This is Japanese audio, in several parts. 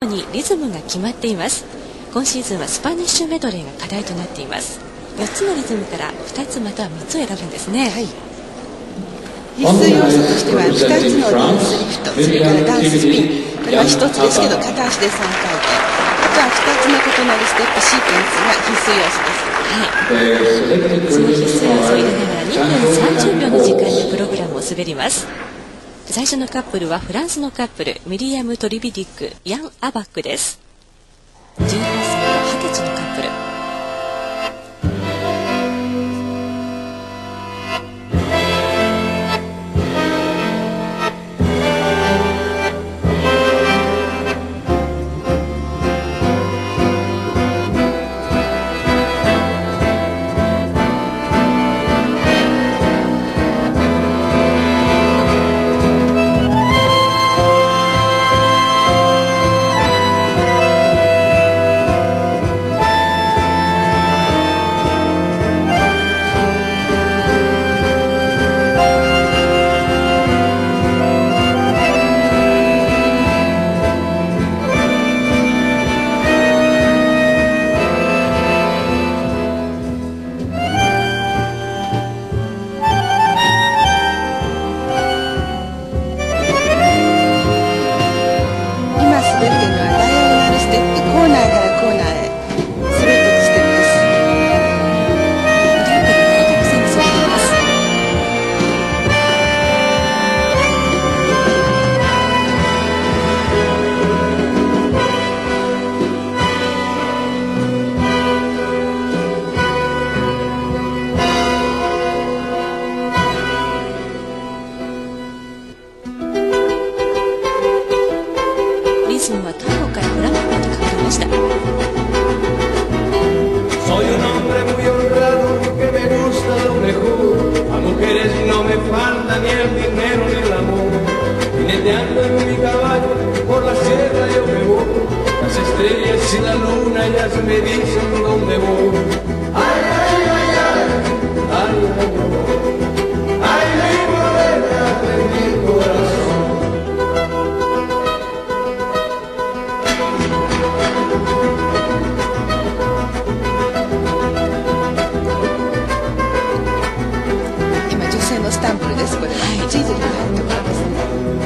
にリズムが決まっています。今シーズンはスパニッシュメドレーが課題となっています。4つのリズムから2つまたは3つを選ぶんですね。 はい、必須要素としては2つのダンスリフト、それからダンススピン、これは1つですけど片足で3回転、あとは2つの異なるステップシークエンスが必須要素です。 はい、その必須要素を入れながら2分30秒の時間でプログラムを滑ります。最初のカップルはフランスのカップル、ミリアム・トリビディック、ヤン・アバックです。18歳と20歳のカップル。リズムはタンゴからフラメンコに変わりました。 Soy un hombre muy honrado que me gusta lo mejor. A mujeres no me falta ni el dinero ni el amor. Jineteando en mi caballo por la sierra yo me voy. Las estrellas y la luna ellas me dicen dónde voy. Ay, ay, ay, ay, ay, ay, ay, mi morena de mi corazón. スタンプルです。これはチーズに入ったものですね。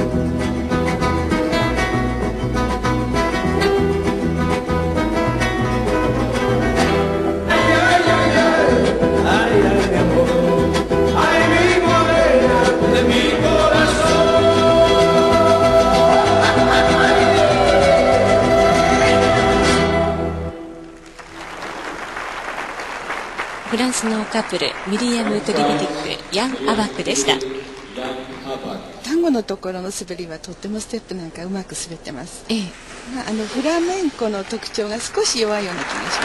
フランスのカップル、ミリアム・トリビディック、ヤン・アバックでした。 単語のところの滑りはとってもステップなんかうまく滑ってます。 ええ、 フラメンコの特徴が少し弱いような気がします。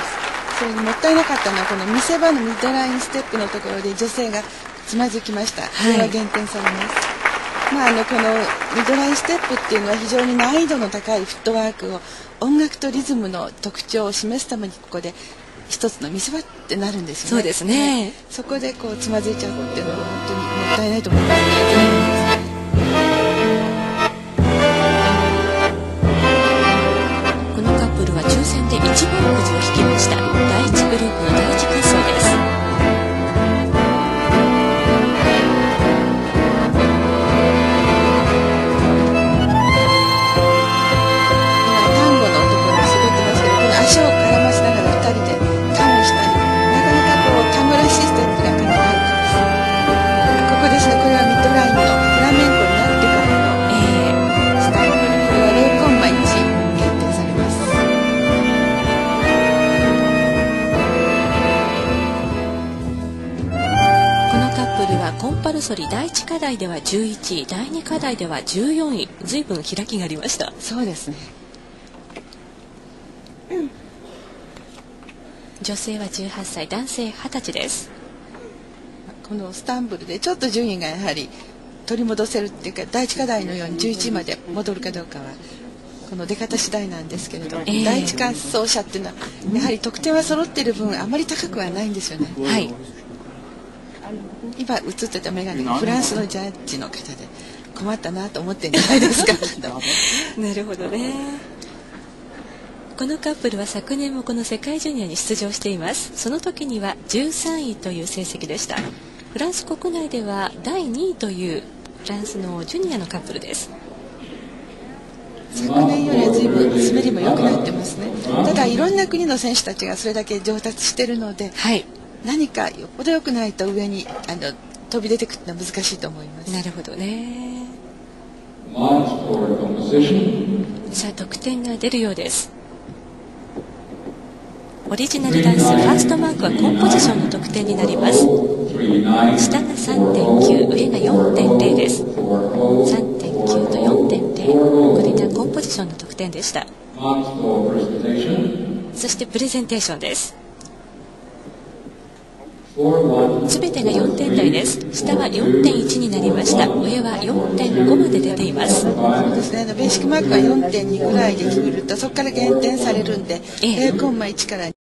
それにもったいなかったのはこの見せ場のミッドラインステップのところで女性がつまずきました。これは減点されます。このミッドラインステップっていうのは非常に難易度の高いフットワークを音楽とリズムの特徴を示すためにここで一つの見せ場ってなるんですよね。 そうですね。 そこでこうつまずいちゃうっていうのは本当にもったいないと思いますね。 このカップルは抽選で1番くじを引きました。第1グループの第1滑走です。 単語のところに滑ってますけど、この足を絡ませながら2人でターンしたり、なかなかこう単語らしいステップがかなり入ってます。ここですね。これはミッドラインのフラメンコになってからのスタイル。これは0コンマ1減点されます。 このカップルはコンパルソリ第1課題では11位、第2課題では14位。ずいぶん開きがありました。 そうですね。 女性は18歳、男性20歳です。 このスタンブルでちょっと順位がやはり取り戻せるっていうか、第1課題のように11位まで戻るかどうかはこの出方次第なんですけれど、第1滑走者っていうのはやはり得点は揃っている分あまり高くはないんですよね。 はい。 今映ってたメガネがフランスのジャッジの方で困ったなと思ってるんじゃないですか。 なるほどね。 このカップルは昨年もこの世界ジュニアに出場しています。その時には13位という成績でした。フランス国内では第2位というフランスのジュニアのカップルです。 昨年よりは随分滑りも良くなってますね。ただいろんな国の選手たちがそれだけ上達しているので、 はい、 何かよっぽど良くないと上に飛び出てくるのは難しいと思います。 なるほどね。さあ得点が出るようです。オリジナルダンスファーストマークはコンポジションの得点になります。下が 3.9 上が 4.0 です。 3.9 と 4.0 これがコンポジションの得点でした。そしてプレゼンテーションです。すべてが4点台です。下は 4.1 になりました。上は 4.5 まで出ています。 そうですね。ベーシックマークは 4.2 ぐらいでくるとそこから減点されるんで、0コンマ1から